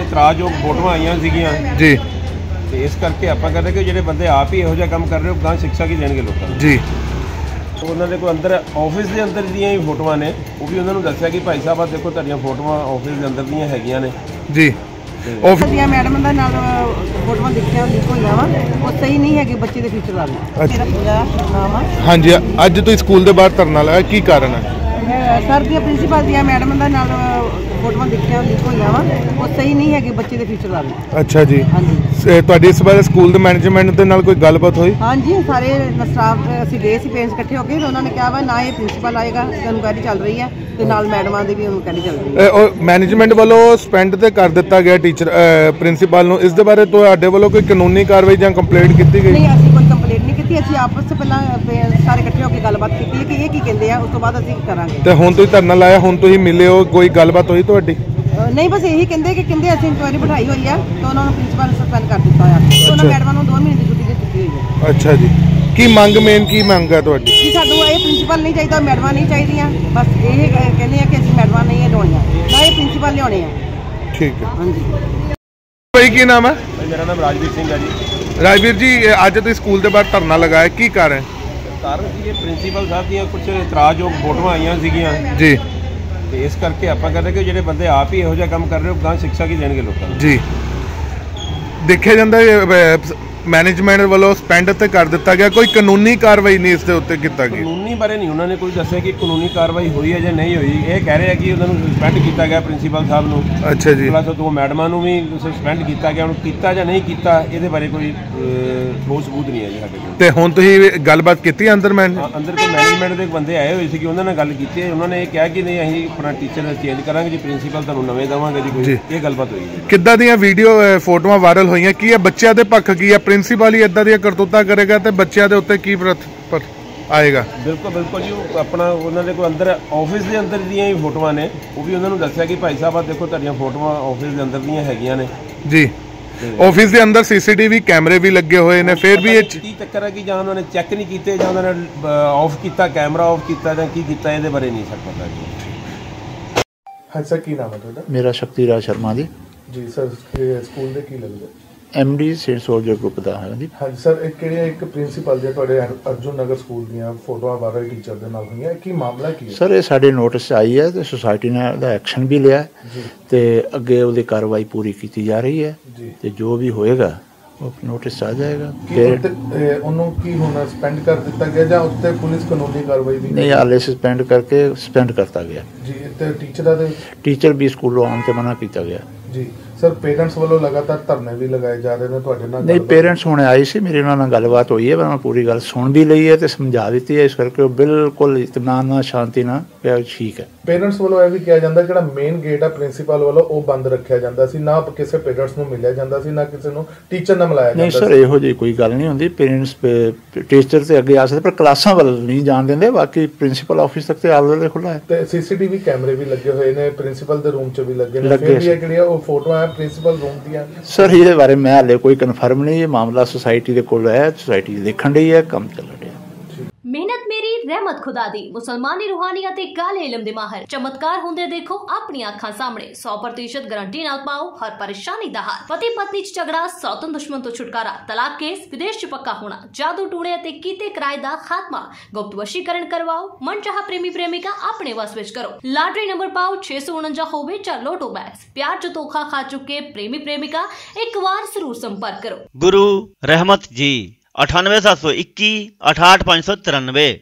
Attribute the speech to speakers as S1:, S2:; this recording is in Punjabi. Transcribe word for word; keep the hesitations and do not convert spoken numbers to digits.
S1: ਇਤਰਾਜ਼ਯੋਗ ਫੋਟੋਆਂ ਆਈਆਂ ਸੀਗੀਆਂ
S2: ਜੀ
S1: ਤੇ ਇਸ ਕਰਕੇ ਆਪਾਂ ਕਹਿੰਦੇ ਕਿ ਜਿਹੜੇ ਬੰਦੇ ਆਪ ਹੀ ਇਹੋ ਜਿਹਾ ਕੰਮ ਕਰ ਰਹੇ ਹੋ ਗਾਂ ਸਿੱਖਿਆ ਕੀ ਦੇਣਗੇ ਲੋਕਾਂ ਨੂੰ ਜੀ। ਉਹਨਾਂ ਦੇ ਕੋਲ ਅੰਦਰ ਆਫਿਸ ਦੇ ਅੰਦਰ ਦੀਆਂ ਹੀ ਫੋਟੋਆਂ ਨੇ, ਉਹ ਵੀ ਉਹਨਾਂ ਨੂੰ ਦੱਸਿਆ ਕਿ ਭਾਈ ਸਾਹਿਬ ਆ ਦੇਖੋ ਤੁਹਾਡੀਆਂ ਫੋਟੋਆਂ ਆਫਿਸ ਦੇ ਅੰਦਰ ਦੀਆਂ ਹੈਗੀਆਂ ਨੇ ਜੀ।
S3: ਆਫਿਸ ਦੀਆਂ ਮੈਡਮ ਦਾ ਨਾਲ ਫੋਟੋਆਂ ਦੇਖੀਆਂ ਹੋਈਆਂ ਵਾ, ਉਹ ਸਹੀ ਨਹੀਂ ਹੈਗੇ ਬੱਚੇ ਦੇ ਫਿਊਚਰ ਵਾਲੀ। ਮੇਰਾ ਪੂਜਾ ਨਾਮ ਆ।
S2: ਹਾਂਜੀ, ਅੱਜ ਤੁਸੀਂ ਸਕੂਲ ਦੇ ਬਾਹਰ ਧਰਨਾ ਲਾਇਆ, ਕੀ ਕਾਰਨ ਹੈ?
S3: ਸਰ ਦੀਆਂ ਪ੍ਰਿੰਸੀਪਲ ਦੀਆਂ ਮੈਡਮ ਦਾ ਨਾਲ ਫੋਟੋਆਂ ਦੇਖੀਆਂ ਹੋਈਆਂ ਵਾ, ਉਹ ਸਹੀ ਨਹੀਂ ਹੈਗੇ ਬੱਚੇ ਦੇ ਫਿਊਚਰ ਵਾਲੀ। ਅੱਛਾ ਜੀ। ਹਾਂਜੀ,
S2: ਤੁਹਾਡੀ ਇਸ ਬਾਰੇ ਸਕੂਲ ਦੇ ਮੈਨੇਜਮੈਂਟ ਦੇ ਨਾਲ ਕੋਈ ਗੱਲਬਾਤ ਹੋਈ?
S3: ਹਾਂਜੀ, ਸਾਰੇ ਸਟਾਫ ਅਸੀਂ ਗਏ ਸੀ ਪੇਰੈਂਟਸ ਇਕੱਠੇ ਹੋ ਕੇ, ਤੇ ਉਹਨਾਂ ਨੇ ਕਿਹਾ ਵਾ ਨਾ ਇਹ ਪ੍ਰਿੰਸੀਪਲ ਆਏਗਾ, ਇਨਕੁਆਇਰੀ ਚੱਲ ਰਹੀ ਹੈ ਤੇ ਨਾਲ ਮੈਡਮਾਂ ਦੀ ਵੀ ਇਨਕੁਆਇਰੀ ਚੱਲ ਰਹੀ ਹੈ।
S2: ਉਹ ਮੈਨੇਜਮੈਂਟ ਵੱਲੋਂ ਸਸਪੈਂਡ ਤੇ ਕਰ ਦਿੱਤਾ ਗਿਆ ਟੀਚਰ ਪ੍ਰਿੰਸੀਪਲ ਨੂੰ, ਇਸ ਦੇ ਬਾਰੇ ਤੁਹਾਡੇ ਵੱਲੋਂ ਕੋਈ ਕਾਨੂੰਨੀ ਕਾਰਵਾਈ ਜਾਂ ਕੰਪਲੇਂਟ ਕੀਤੀ ਗਈ?
S3: ਨਹੀਂ, ਅਸੀਂ ਕੋਈ ਕੰਪਲੇਂਟ ਨਹੀਂ ਕੀਤੀ, ਅਸੀਂ ਆਪਸ ਵਿੱਚ ਪਹਿਲਾਂ ਸਾਰੇ ਇਕੱਠੇ ਹੋ ਕੇ ਗੱਲਬਾਤ ਕੀਤੀ ਹੈ ਕਿ ਇਹ ਕੀ ਕਹਿੰਦੇ ਆ, ਉਸ ਤੋਂ ਬਾਅਦ ਅਸੀਂ ਕਰਾਂਗੇ। ਤੇ
S2: ਹੁਣ ਤੁਸੀਂ ਧਰਨਾ ਲਾਇਆ, ਹੁਣ ਤੁਸੀਂ ਮਿਲੇ ਹੋ, ਕੋਈ ਗੱਲਬਾਤ ਹੋਈ ਤੁਹਾਡੀ?
S3: ਨਹੀਂ, ਬਸ ਇਹੀ ਕਹਿੰਦੇ ਕਿ ਕਹਿੰਦੇ ਅਸੀਂ ਇਨਕੁਆਇਰੀ ਬਿਠਾਈ ਹੋਈ ਆ ਤੇ ਉਹਨਾਂ ਨੂੰ ਪ੍ਰਿੰਸੀਪਲ ਨੇ ਸਸਪੈਂਡ ਕਰ ਦਿੱਤਾ ਹੋਇਆ ਤੇ ਉਹਨਾਂ ਮੈਡਮਾਂ ਨੂੰ ਦੋ ਮਹੀਨੇ ਦੀ ਛੁੱਟੀ ਦੇ ਦਿੱਤੀ ਹੋਈ ਹੈ।
S2: ਅੱਛਾ ਜੀ, ਕੀ ਮੰਗ ਮੇਨ ਕੀ ਮੰਗ ਹੈ ਤੁਹਾਡੀ?
S3: ਜੀ ਸਾਨੂੰ ਇਹ ਪ੍ਰਿੰਸੀਪਲ ਨਹੀਂ ਚਾਹੀਦਾ, ਮੈਡਮਾਂ ਨਹੀਂ ਚਾਹੀਦੀਆਂ, ਬਸ ਇਹ ਕਹਿੰਦੇ ਆ ਕਿ ਅਸੀਂ ਮੈਡਮਾਂ ਨਹੀਂ ਲਿਆਉਣੀਆਂ, ਨਾ ਇਹ ਪ੍ਰਿੰਸੀਪਲ ਲਿਆਉਣੇ ਆ। ਠੀਕ ਹੈ। ਹਾਂਜੀ
S2: ਭਾਈ, ਕੀ ਨਾਮ ਹੈ?
S1: ਮੇਰਾ ਨਾਮ ਰਾਜਵੀਰ ਸਿੰਘ ਹੈ ਜੀ।
S2: ਰਾਜਵੀਰ ਜੀ, ਅੱਜ ਤੁਸੀਂ ਸਕੂਲ ਦੇ ਬਾਹਰ ਧਰਨਾ ਲਗਾਇਆ, ਕੀ ਕਾਰਨ?
S1: ਕਾਰਨ ਸੀ ਇਹ ਪ੍ਰਿੰਸੀਪਲ ਸਾਹਿਬ ਦੀਆਂ ਕੁਝ ਇਤਰਾਜ਼ਯੋਗ ਫੋਟੋਆਂ ਆਈਆਂ ਸੀਗੀਆਂ
S2: ਜੀ
S1: ਤੇ ਇਸ ਕਰਕੇ ਆਪਾਂ ਕਹਿੰਦੇ ਕਿ ਜਿਹੜੇ ਬੰਦੇ ਆਪ ਹੀ ਇਹੋ ਜਿਹਾ ਕੰਮ ਕਰ ਰਹੇ ਹੋ ਗਾਂ ਸਿੱਖਿਆ ਕੀ ਦੇਣਗੇ ਲੋਕਾਂ ਨੂੰ ਜੀ।
S2: ਦੇਖਿਆ ਜਾਂਦਾ ਮੈਨੇਜਮੈਂਟ ਵੱਲੋਂ ਸਸਪੈਂਡ ਤੇ ਕਰ ਦਿੱਤਾ ਗਿਆ, ਕੋਈ ਕਾਨੂੰਨੀ ਕਾਰਵਾਈ ਨਹੀਂ ਇਸ ਦੇ ਉੱਤੇ ਕੀਤਾ ਗਿਆ?
S1: ਕਾਨੂੰਨੀ ਬਾਰੇ ਨਹੀਂ ਉਹਨਾਂ ਨੇ ਕੋਈ ਦੱਸਿਆ ਕਿ ਕਾਨੂੰਨੀ ਕਾਰਵਾਈ ਹੋਈ ਹੈ ਜਾਂ ਨਹੀਂ ਹੋਈ। ਇਹ ਕਹਿ ਰਹੇ ਆ ਕਿ ਉਹਨਾਂ ਨੂੰ ਸਸਪੈਂਡ ਕੀਤਾ ਗਿਆ ਪ੍ਰਿੰਸੀਪਲ ਸਾਹਿਬ ਨੂੰ।
S2: ਅੱਛਾ ਜੀ।
S1: ਪਲੱਸ ਦੋ ਮੈਡਮਾਂ ਨੂੰ ਵੀ ਸਸਪੈਂਡ ਕੀਤਾ ਗਿਆ, ਹੁਣ ਕੀਤਾ ਜਾਂ ਨਹੀਂ ਕੀਤਾ ਇਹਦੇ ਬਾਰੇ ਕੋਈ ਠੋਸ ਸਬੂਤ ਨਹੀਂ ਹੈ ਜੀ ਸਾਡੇ ਕੋਲ।
S2: ਤੇ ਹੁਣ ਤੁਸੀਂ ਗੱਲਬਾਤ ਕੀਤੀ ਅੰਦਰ? ਮੈਂ
S1: ਅੰਦਰ ਕੋਈ ਮੈਨੇਜਮੈਂਟ ਦੇ ਬੰਦੇ ਆਏ ਹੋਏ ਸੀ ਕਿ ਉਹਨਾਂ ਨਾਲ ਗੱਲ ਕੀਤੀ, ਉਹਨਾਂ ਨੇ ਇਹ ਕਿਹਾ ਕਿ ਨਹੀਂ ਅਸੀਂ ਆਪਣਾ ਟੀਚਰ ਚੇਂਜ ਕਰਾਂਗੇ ਜੀ, ਪ੍ਰਿੰਸੀਪਲ ਤੁਹਾਨੂੰ ਨਵੇਂ ਦੇਵਾਂਗੇ ਜੀ। ਕੋਈ ਇਹ ਗੱਲਬਾਤ ਹੋਈ ਜੀ।
S2: ਕਿੱਦਾਂ ਦੀਆਂ ਵੀਡੀਓ ਫੋਟੋਆਂ ਵਾਇਰਲ ਹੋਈਆਂ, ਕੀ ਹੈ ਬੱਚਿਆਂ ਦੇ ਪੱਖ ਕੀ ਹੈ? ਪ੍ਰਿੰਸੀਪਲ ਹੀ ਇਦਾਂ ਕਰਤੂਤਾ ਕਰੇਗਾ ਤੇ ਬੱਚਿਆਂ ਦੇ ਉੱਤੇ ਕੀ ਪਰ ਆਏਗਾ?
S1: ਬਿਲਕੁਲ ਬਿਲਕੁਲ ਜੀ, ਆਪਣਾ ਉਹਨਾਂ ਦੇ ਕੋਲ ਅੰਦਰ ਆਫਿਸ ਦੇ ਅੰਦਰ ਦੀਆਂ ਹੀ ਫੋਟੋਆਂ ਨੇ, ਉਹ ਵੀ ਉਹਨਾਂ ਨੂੰ ਦੱਸਿਆ ਕਿ ਭਾਈ ਸਾਹਿਬ ਆ ਦੇਖੋ ਤੁਹਾਡੀਆਂ ਫੋਟੋਆਂ ਆਫਿਸ ਦੇ ਅੰਦਰ ਦੀਆਂ ਹੈਗੀਆਂ ਨੇ ਜੀ।
S2: ਆਫਿਸ ਦੇ ਅੰਦਰ ਸੀਸੀਟੀਵੀ ਕੈਮਰੇ ਵੀ ਲੱਗੇ ਹੋਏ ਨੇ, ਫਿਰ ਵੀ ਇਹ
S1: ਕੀ ਚੱਕਰ ਹੈ ਕਿ ਜਾਂ ਉਹਨਾਂ ਨੇ ਚੈੱਕ ਨਹੀਂ ਕੀਤੇ ਜਾਂ ਉਹਨਾਂ ਨੇ ਆਫ ਕੀਤਾ, ਕੈਮਰਾ ਆਫ ਕੀਤਾ ਜਾਂ ਕੀ ਕੀਤਾ, ਇਹਦੇ ਬਾਰੇ ਨਹੀਂ ਸਰ ਪਤਾ ਜੀ।
S2: ਹਾਂ ਸਰ, ਕੀ ਨਾਮ ਹੈ ਤੁਹਾਡਾ?
S4: ਮੇਰਾ ਸ਼ਕਤੀਰਾਜ ਸ਼ਰਮਾ ਜੀ।
S2: ਜੀ ਸਰ, ਸਕੂਲ ਦੇ ਕੀ ਲੱਗਦਾ?
S4: M D Saint Soldier group ਦਾ ਹੈ ਜੀ।
S2: ਹਾਂਜੀ ਸਰ, ਇਹ ਕਿਹੜੇ ਇੱਕ ਪ੍ਰਿੰਸੀਪਲ ਦੇ ਤੁਹਾਡੇ ਅਰਜੁਨ ਨਗਰ ਸਕੂਲ ਦੀਆਂ ਫੋਟੋਆਂ ਵਾਇਰਲ ਟੀਚਰ ਦੇ ਨਾਲ ਹੋਈਆਂ, ਕੀ ਮਾਮਲਾ ਕੀ ਹੈ?
S4: ਸਰ, ਇਹ ਸਾਡੇ ਨੋਟਿਸ 'ਚ ਆਈ ਹੈ ਤੇ ਸੁਸਾਇਟੀ ਨੇ ਉਹਦਾ ਐਕਸ਼ਨ ਵੀ ਲਿਆ ਤੇ ਅੱਗੇ ਉਹਦੀ ਕਾਰਵਾਈ ਪੂਰੀ ਕੀਤੀ ਜਾ ਰਹੀ ਹੈ ਤੇ ਜੋ ਵੀ ਹੋਏਗਾ ਉਹ ਨੋਟਿਸ ਆ ਜਾਏਗਾ।
S2: ਫਿਰ ਉਹਨੂੰ ਕੀ ਹੋਣਾ, ਸਸਪੈਂਡ ਕਰ ਦਿੱਤਾ ਗਿਆ ਜਾਂ ਉੱਤੇ ਪੁਲਿਸ ਕਾਨੂੰਨੀ ਕਾਰਵਾਈ ਵੀ?
S4: ਨਹੀਂ, ਹਾਲੇ ਸਸਪੈਂਡ ਕਰਕੇ ਸਸਪੈਂਡ ਕਰਤਾ ਗਿਆ
S2: ਜੀ। ਤੇ ਟੀਚਰਾਂ ਦੇ
S4: ਟੀਚਰ ਵੀ ਸਕੂਲੋਂ ਆਉਣ ਤੇ ਮਨਾ ਕੀਤਾ ਗਿਆ
S2: ਜੀ। ਸਰ, ਪੇਰੈਂਟਸ ਵੱਲੋਂ ਲਗਾਤਾਰ ਧਰਨੇ ਵੀ ਲਗਾਏ ਜਾ ਰਹੇ ਨੇ, ਤੁਹਾਡੇ ਨਾਲ?
S4: ਨਹੀਂ, ਪੇਰੈਂਟਸ ਹੁਣੇ ਆਏ ਸੀ, ਮੇਰੇ ਉਹਨਾਂ ਨਾਲ ਗੱਲਬਾਤ ਹੋਈ ਹੈ, ਮੈਂ ਪੂਰੀ ਗੱਲ ਸੁਣ ਵੀ ਲਈ ਹੈ ਤੇ ਸਮਝਾ ਦਿੱਤੀ ਹੈ, ਇਸ ਕਰਕੇ ਉਹ ਬਿਲਕੁਲ ਇਤਮਾਨ ਨਾਲ, ਸ਼ਾਂਤੀ ਨਾਲ ਕਿਹਾ ਠੀਕ ਹੈ।
S2: ਪੇਰੈਂਟਸ ਵੱਲੋਂ ਇਹ ਵੀ ਕਿਹਾ ਜਾਂਦਾ ਜਿਹੜਾ ਮੇਨ ਗੇਟ ਆ ਪ੍ਰਿੰਸੀਪਲ ਵੱਲੋਂ ਉਹ ਬੰਦ ਰੱਖਿਆ ਜਾਂਦਾ ਸੀ, ਨਾ ਕਿਸੇ ਪੇਰੈਂਟਸ ਨੂੰ ਮਿਲਿਆ ਜਾਂਦਾ ਸੀ, ਨਾ ਕਿਸੇ ਨੂੰ ਟੀਚਰ ਨਾਲ ਮਿਲਾਇਆ ਜਾਂਦਾ ਸੀ।
S4: ਨਹੀਂ ਸਰ, ਇਹੋ ਜਿਹੀ ਕੋਈ ਗੱਲ ਨਹੀਂ ਹੁੰਦੀ, ਪੇਰੈਂਟਸ ਟੀਚਰ ਤੇ ਅੱਗੇ ਆ ਸਕਦੇ ਪਰ ਕਲਾਸਾਂ ਵੱਲ ਨਹੀਂ ਜਾਣ ਦਿੰਦੇ, ਬਾਕੀ ਪ੍ਰਿੰਸੀਪਲ ਆਫਿਸ ਤੱਕ ਤੇ ਆਲ ਵੇਲੇ ਖੁੱਲ੍ਹਾ ਹੈ।
S2: ਤੇ ਸੀਸੀਟੀਵੀ ਕੈਮਰੇ ਵੀ ਲੱਗੇ ਹੋਏ ਨੇ, ਪ੍ਰਿੰਸੀਪਲ ਦੇ ਰੂਮ 'ਚ ਵੀ ਲੱਗੇ ਨੇ, ਫਿਰ ਵੀ ਇਹ ਜਿਹੜੀਆਂ ਉਹ ਫੋਟੋਆਂ ਹੈ ਪ੍ਰਿੰਸੀਪਲ ਰੂਮ ਦੀਆਂ?
S4: ਸਰ, ਇਹਦੇ ਬਾਰੇ ਮੈਂ ਹਾਲੇ ਕੋਈ ਕਨਫਰਮ ਨਹੀਂ, ਇਹ ਮਾਮਲਾ ਸੁਸਾਇਟੀ ਦੇ ਕੋਲ ਹੈ, ਸੁਸਾਇਟੀ ਦੇਖਣ ਰਹੀ ਹੈ, ਕੰਮ ਚੱਲ ਰਿਹਾ।
S5: ਮਿਹਨਤ ਮੇਰੀ ਰਹਿਮਤ ਖੁਦਾ ਦੀ, ਮੁਸਲਮਾਨੀ ਰੂਹਾਨੀਅਤ ਤੇ ਕਾਲੇ ਇਲਮ ਦੇ ਮਾਹਰ, ਚਮਤਕਾਰ ਹੁੰਦੇ ਦੇਖੋ ਆਪਣੀਆਂ ਅੱਖਾਂ ਸਾਹਮਣੇ, ਸੌ ਪ੍ਰਤੀਸ਼ਤ ਗਾਰੰਟੀ ਨਾਲ ਪਾਓ ਹਰ ਪਰੇਸ਼ਾਨੀ ਦਾ ਹੱਲ। ਪਤੀ ਪਤਨੀ 'ਚ ਝਗੜਾ, ਸੌਤਨ ਦੁਸ਼ਮਣ ਤੋਂ ਛੁਟਕਾਰਾ, ਤਲਾਕ ਕੇਸ, ਵਿਦੇਸ਼ 'ਚ ਪੱਕਾ ਹੋਣਾ, ਜਾਦੂ ਟੂਣੇ ਅਤੇ ਕੀਤੇ ਕਿਰਾਏ ਦਾ ਖਾਤਮਾ, ਗੁਪਤ ਵਸ਼ੀਕਰਨ ਕਰਵਾਓ, ਮਨਚਾਹਾ ਪ੍ਰੇਮੀ ਪ੍ਰੇਮਿਕਾ ਆਪਣੇ ਵਸ ਵਿੱਚ ਕਰੋ। ਲਾਟਰੀ ਨੰਬਰ ਪਾਓ ਛੇ ਸੌ ਉਨੰਜਾ ਹੋਵੇ ਜਾਂ ਲੋਟੋ ਬੈਗਸ। ਪਿਆਰ 'ਚ ਧੋਖਾ ਖਾ ਚੁੱਕੇ ਪ੍ਰੇਮੀ ਪ੍ਰੇਮਿਕਾ ਇੱਕ ਵਾਰ ਜ਼ਰੂਰ ਸੰਪਰਕ ਕਰੋ।
S6: गुरु रहमत जी अठानवे सात सौ इक्की अठाठ पाँच सौ तिरानवे।